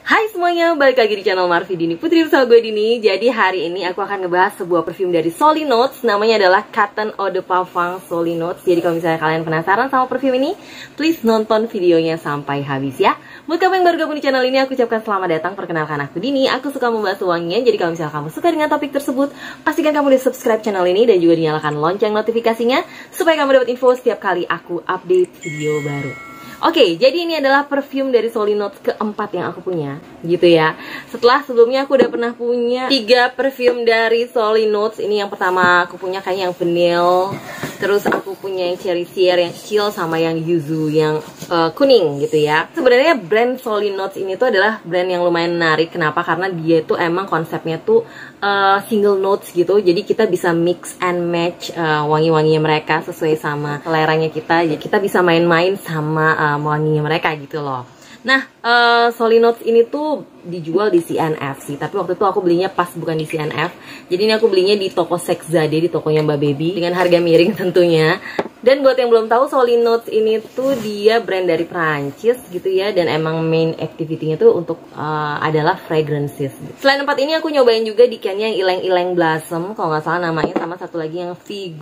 Hai semuanya, balik lagi di channel Marvi Dini Putri bersama gue Dini. Jadi hari ini aku akan ngebahas sebuah perfume dari Solinotes. Namanya adalah Cotton Eau de Parfum Solinotes. Jadi kalau misalnya kalian penasaran sama perfume ini, please nonton videonya sampai habis ya. Buat kamu yang baru gabung di channel ini, aku ucapkan selamat datang. Perkenalkan aku Dini, aku suka membahas wangian. Jadi kalau misalnya kamu suka dengan topik tersebut, pastikan kamu udah subscribe channel ini dan juga dinyalakan lonceng notifikasinya supaya kamu dapat info setiap kali aku update video baru. Oke, jadi ini adalah perfume dari Solinotes keempat yang aku punya, gitu ya. Setelah sebelumnya aku udah pernah punya 3 perfume dari Solinotes. Ini yang pertama aku punya kayaknya yang vanilla. Terus aku punya yang cherry sheer, yang chill, sama yang yuzu, yang kuning gitu ya. Sebenarnya brand Solinotes ini tuh adalah brand yang lumayan menarik. Kenapa? Karena dia tuh emang konsepnya tuh single notes gitu. Jadi kita bisa mix and match wangi-wanginya mereka sesuai sama seleranya kita. Jadi kita bisa main-main sama wanginya mereka gitu loh. Nah, Solinotes ini tuh dijual di CNF sih, tapi waktu itu aku belinya pas bukan di CNF. Jadi ini aku belinya di toko Sexzade, di tokonya Mbak Baby, dengan harga miring tentunya. Dan buat yang belum tahu, Solinotes ini tuh dia brand dari Prancis gitu ya, dan emang main activity-nya tuh untuk adalah fragrances. Selain tempat ini aku nyobain juga di can-nya yang Ileng-Ileng Blossom, kalau nggak salah namanya, sama satu lagi yang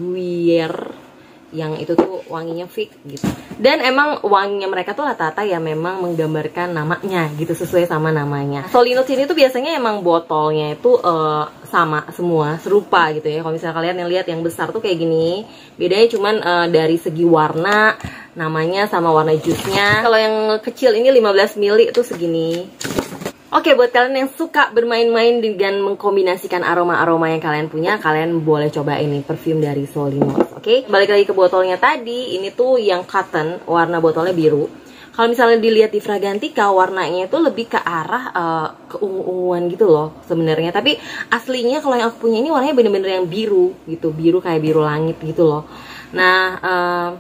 Figuier, yang itu tuh wanginya fig gitu. Dan emang wanginya mereka tuh rata-rata ya memang menggambarkan namanya gitu, sesuai sama namanya. Solinotes ini tuh biasanya emang botolnya itu sama semua, serupa gitu ya. Kalau misalnya kalian yang lihat yang besar tuh kayak gini, bedanya cuman dari segi warna, namanya sama warna jusnya. Kalau yang kecil ini 15 ml itu segini. Oke, buat kalian yang suka bermain-main dengan mengkombinasikan aroma-aroma yang kalian punya, kalian boleh coba ini perfume dari Solinotes. Oke, balik lagi ke botolnya tadi. Ini tuh yang cotton, warna botolnya biru. Kalau misalnya dilihat di Fragrantica, warnanya itu lebih ke arah keungu-unguan gitu loh sebenarnya. Tapi aslinya kalau yang aku punya ini warnanya bener-bener yang biru gitu, biru kayak biru langit gitu loh. Nah,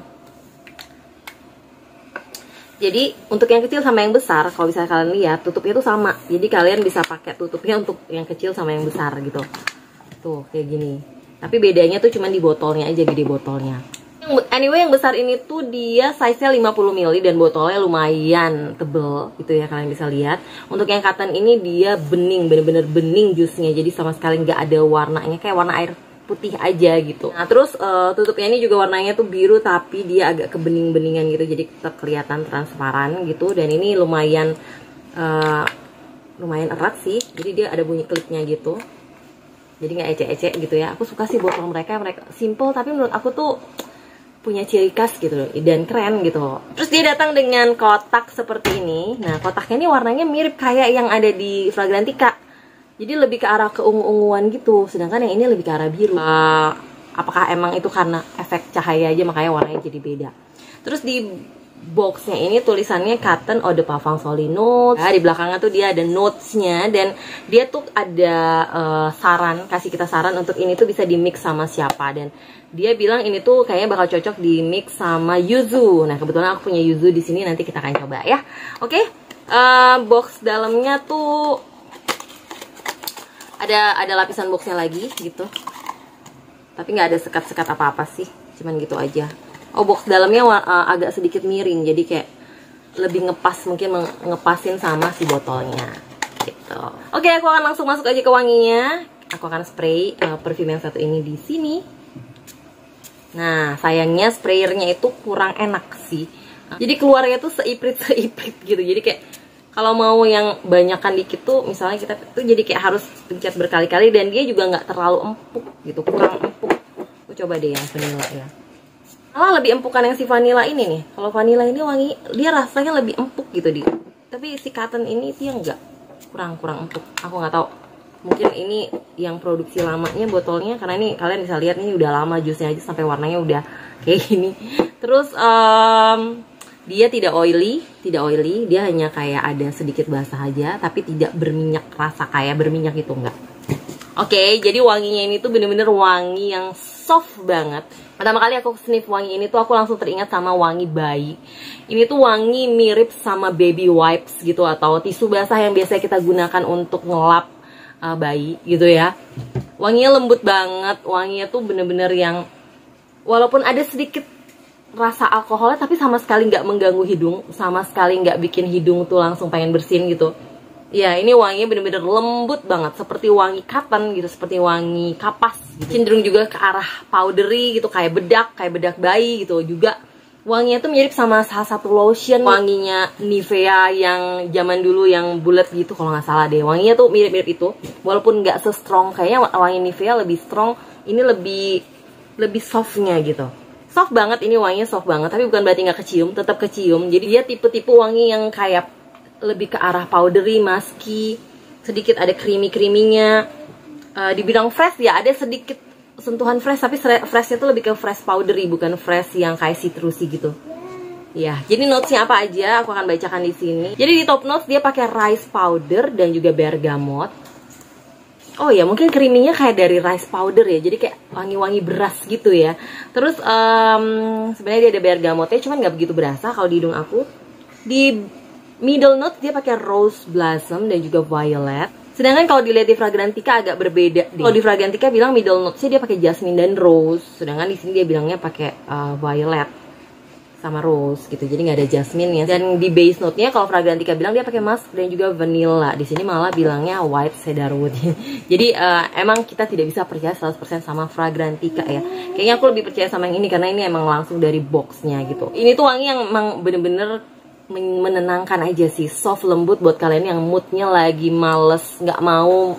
jadi untuk yang kecil sama yang besar, kalau bisa kalian lihat tutupnya tuh sama. Jadi kalian bisa pakai tutupnya untuk yang kecil sama yang besar gitu. Tuh kayak gini. Tapi bedanya tuh cuma di botolnya aja, gede botolnya. Anyway, yang besar ini tuh dia size-nya 50 ml dan botolnya lumayan tebel gitu ya, kalian bisa lihat. Untuk yang cotton ini dia bening, bener-bener bening jusnya. Jadi sama sekali nggak ada warnanya, kayak warna air putih aja gitu. Nah terus tutupnya ini juga warnanya tuh biru tapi dia agak kebening-beningan gitu, jadi tetap kelihatan transparan gitu. Dan ini lumayan erat sih, jadi dia ada bunyi kliknya gitu, jadi nggak ecek-ecek gitu ya. Aku suka sih botol mereka simple tapi menurut aku tuh punya ciri khas gitu dan keren gitu. Terus dia datang dengan kotak seperti ini. Nah kotaknya ini warnanya mirip kayak yang ada di Fragrantica, jadi lebih ke arah keungu-unguan gitu, sedangkan yang ini lebih ke arah biru. Apakah emang itu karena efek cahaya aja makanya warnanya jadi beda. Terus di boxnya ini tulisannya Cotton Eau de Parfum Solinotes. Nah, di belakangnya tuh dia ada notesnya dan dia tuh ada kasih kita saran untuk ini tuh bisa di mix sama siapa. Dan dia bilang ini tuh kayaknya bakal cocok di mix sama yuzu. Nah kebetulan aku punya yuzu di sini, nanti kita akan coba ya. Oke, box dalamnya tuh ada lapisan boxnya lagi gitu, tapi nggak ada sekat-sekat apa-apa sih, cuman gitu aja. Oh, box dalamnya agak sedikit miring, jadi kayak lebih ngepas, mungkin ngepasin sama si botolnya gitu. Oke, aku akan langsung masuk aja ke wanginya. Aku akan spray perfume yang satu ini di sini. Nah sayangnya sprayernya itu kurang enak sih, jadi keluarnya tuh seiprit gitu, jadi kayak kalau mau yang banyakan dikit tuh, misalnya kita tuh jadi kayak harus pencet berkali-kali, dan dia juga nggak terlalu empuk gitu, kurang empuk. Aku coba deh yang vanilla ya. Malah lebih empukan yang si vanilla ini nih. Kalau vanilla ini wangi, dia rasanya lebih empuk gitu dia. Tapi si cotton ini dia nggak, kurang empuk. Aku nggak tahu. Mungkin ini yang produksi lamanya botolnya, karena ini kalian bisa lihat ini udah lama jusnya aja sampai warnanya udah kayak gini. Terus dia tidak oily, dia hanya kayak ada sedikit basah aja, tapi tidak berminyak, rasa kayak berminyak gitu enggak. Oke, jadi wanginya ini tuh bener-bener wangi yang soft banget. Pertama kali aku sniff wangi ini tuh aku langsung teringat sama wangi bayi. Ini tuh wangi mirip sama baby wipes gitu, atau tisu basah yang biasa kita gunakan untuk ngelap bayi gitu ya. Wanginya lembut banget, wanginya tuh bener-bener yang walaupun ada sedikit rasa alkoholnya tapi sama sekali nggak mengganggu hidung, sama sekali nggak bikin hidung tuh langsung pengen bersin gitu. Ya, ini wanginya bener-bener lembut banget, seperti wangi cotton gitu, seperti wangi kapas gitu. Cenderung juga ke arah powdery gitu, kayak bedak bayi gitu. Juga wanginya tuh mirip sama salah satu lotion wanginya Nivea yang zaman dulu yang bulat gitu kalau nggak salah deh. Wanginya tuh mirip-mirip itu, walaupun nggak se-strong kayaknya wangi Nivea lebih strong, ini lebih softnya gitu. Soft banget, ini wanginya soft banget, tapi bukan berarti nggak kecium, tetap kecium. Jadi dia tipe-tipe wangi yang kayak lebih ke arah powdery, musky, sedikit ada creamy-creaminya. Dibilang fresh ya, ada sedikit sentuhan fresh, tapi freshnya tuh lebih ke fresh powdery, bukan fresh yang kayak citrusy gitu. Ya, jadi notesnya apa aja aku akan bacakan di sini. Jadi di top notes dia pakai rice powder dan juga bergamot. Oh ya, mungkin creaminya kayak dari rice powder ya, jadi kayak wangi-wangi beras gitu ya. Terus sebenarnya dia ada bergamotnya, cuman nggak begitu berasa kalau di hidung aku. Di middle notes dia pakai rose blossom dan juga violet. Sedangkan kalau dilihat di Fragrantica agak berbeda deh. Kalau di Fragrantica bilang middle notesnya dia pakai jasmine dan rose, sedangkan di sini dia bilangnya pakai violet sama rose gitu. Jadi nggak ada jasmine ya. Dan di base note-nya kalau Fragrantica bilang dia pakai musk dan juga vanilla. Di sini malah bilangnya white cedarwood. Jadi emang kita tidak bisa percaya 100% sama Fragrantica ya. Kayaknya aku lebih percaya sama yang ini karena ini emang langsung dari boxnya gitu. Ini tuh wangi yang emang bener-bener menenangkan aja sih, soft lembut buat kalian yang moodnya lagi males, nggak mau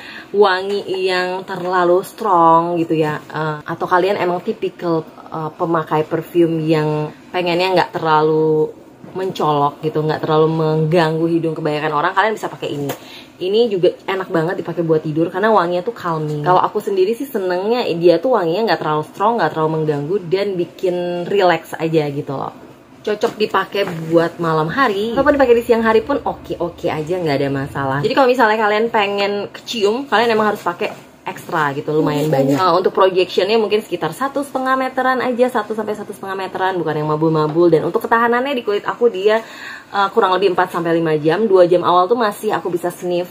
wangi yang terlalu strong gitu ya, atau kalian emang tipikal pemakai perfume yang pengennya nggak terlalu mencolok gitu, nggak terlalu mengganggu hidung kebanyakan orang, kalian bisa pakai ini. Ini juga enak banget dipakai buat tidur karena wanginya tuh calming. Kalau aku sendiri sih senengnya dia tuh wanginya nggak terlalu strong, nggak terlalu mengganggu, dan bikin relax aja gitu loh. Cocok dipakai buat malam hari, ataupun dipakai di siang hari pun oke aja, nggak ada masalah. Jadi kalau misalnya kalian pengen kecium, kalian emang harus pakai ekstra gitu, lumayan banyak. Untuk projectionnya mungkin sekitar 1,5 meteran aja, 1 sampai 1,5 meteran, bukan yang mabul-mabul. Dan untuk ketahanannya di kulit aku dia kurang lebih 4 sampai 5 jam. 2 jam awal tuh masih aku bisa sniff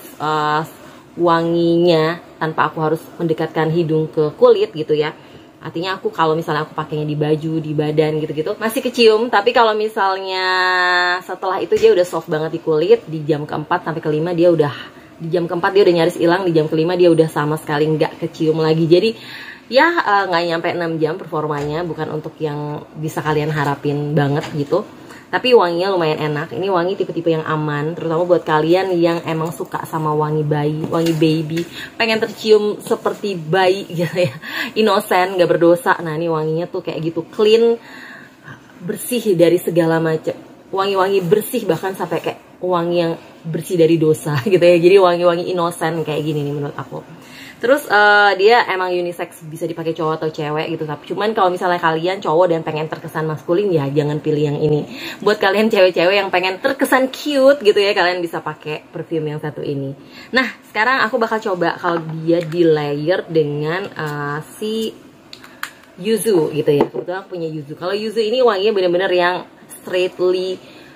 wanginya tanpa aku harus mendekatkan hidung ke kulit gitu ya. Artinya aku kalau misalnya aku pakainya di baju, di badan gitu-gitu masih kecium. Tapi kalau misalnya setelah itu dia udah soft banget di kulit. Di jam keempat sampai kelima dia udah, di jam keempat dia udah nyaris hilang, di jam kelima dia udah sama sekali nggak kecium lagi. Jadi ya nggak nyampe 6 jam performanya, bukan untuk yang bisa kalian harapin banget gitu. Tapi wanginya lumayan enak. Ini wangi tipe-tipe yang aman, terutama buat kalian yang emang suka sama wangi bayi, wangi baby, pengen tercium seperti bayi gitu ya, innocent, gak berdosa. Nah ini wanginya tuh kayak gitu, clean, bersih dari segala macam. Wangi-wangi bersih, bahkan sampai kayak wangi yang bersih dari dosa gitu ya. Jadi wangi-wangi innocent kayak gini nih menurut aku. Terus dia emang unisex, bisa dipakai cowok atau cewek gitu. Tapi cuman kalau misalnya kalian cowok dan pengen terkesan maskulin ya jangan pilih yang ini. Buat kalian cewek-cewek yang pengen terkesan cute gitu ya, kalian bisa pakai perfume yang satu ini. Nah sekarang aku bakal coba kalau dia di layer dengan si yuzu gitu ya. Kebetulan aku punya yuzu. Kalau yuzu ini wanginya bener-bener yang straightly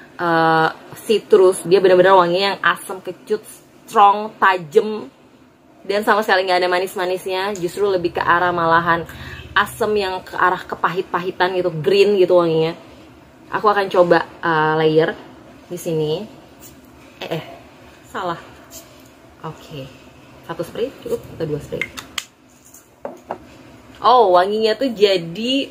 citrus. Dia bener-bener wanginya yang asam, kecut, strong, tajam, dan sama sekali nggak ada manis-manisnya, justru lebih ke arah malahan asam yang ke arah kepahit-pahitan gitu, green gitu wanginya. Aku akan coba layer di sini. Salah. Oke. 1 spray cukup atau 2 spray? Oh, wanginya tuh jadi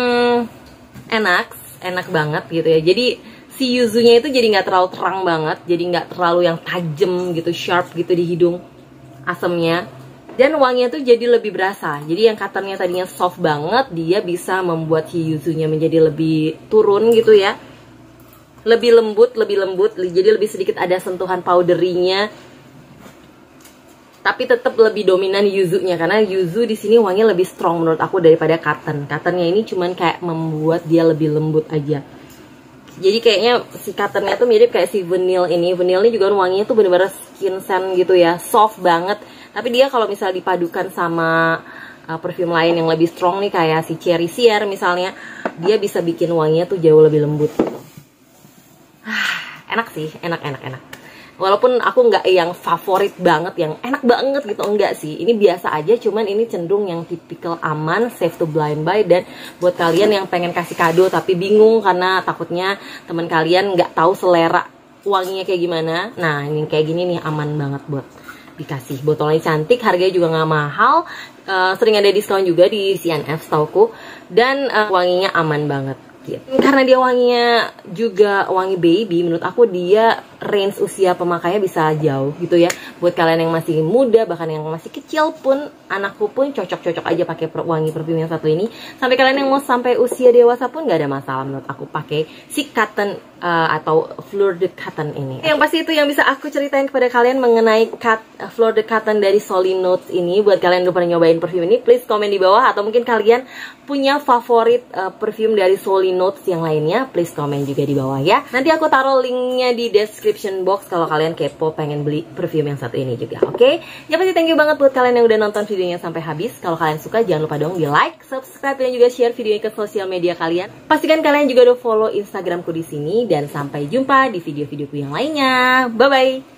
enak banget gitu ya. Jadi si yuzunya itu jadi nggak terlalu terang banget, jadi nggak terlalu yang tajam gitu, sharp gitu di hidung asemnya, dan wanginya tuh jadi lebih berasa. Jadi yang cottonnya tadinya soft banget, dia bisa membuat si yuzunya menjadi lebih turun gitu ya, lebih lembut, jadi lebih sedikit ada sentuhan powdery-nya, tapi tetap lebih dominan yuzunya karena yuzu di sini wanginya lebih strong menurut aku daripada cotton. Cottonnya ini cuman kayak membuat dia lebih lembut aja. Jadi kayaknya si cottonnya tuh mirip kayak si vanille ini. Vanille ini juga wanginya tuh bener-bener skin scent gitu ya, soft banget. Tapi dia kalau misalnya dipadukan sama perfume lain yang lebih strong nih kayak si Cherry Sier misalnya, dia bisa bikin wanginya tuh jauh lebih lembut. Enak sih, enak. Walaupun aku nggak yang favorit banget, yang enak banget gitu, enggak sih. Ini biasa aja, cuman ini cenderung yang tipikal aman, safe to blind buy. Dan buat kalian yang pengen kasih kado tapi bingung karena takutnya teman kalian nggak tahu selera wanginya kayak gimana. Nah, ini kayak gini nih, aman banget buat dikasih. Botolnya cantik, harganya juga nggak mahal, sering ada diskon juga di CNF setauku, dan wanginya aman banget gitu. Karena dia wanginya juga wangi baby, menurut aku dia range usia pemakainya bisa jauh gitu ya. Buat kalian yang masih muda, bahkan yang masih kecil pun, anakku pun cocok-cocok aja pakai wangi perfume yang satu ini. Sampai kalian yang mau sampai usia dewasa pun gak ada masalah menurut aku pakai si Cotton atau Fleur de Cotton ini. Yang pasti itu yang bisa aku ceritain kepada kalian mengenai Fleur de Cotton dari Solid Notes ini. Buat kalian yang udah pernah nyobain perfume ini, please komen di bawah. Atau mungkin kalian punya favorit perfume dari Solid Notes yang lainnya, please komen juga di bawah ya. Nanti aku taruh linknya di description box kalau kalian kepo pengen beli perfume yang satu ini juga, oke? Ya pasti thank you banget buat kalian yang udah nonton videonya sampai habis. Kalau kalian suka jangan lupa dong di like, subscribe, dan juga share videonya ke sosial media kalian. Pastikan kalian juga udah follow Instagramku di sini, dan sampai jumpa di video-videoku yang lainnya. Bye bye.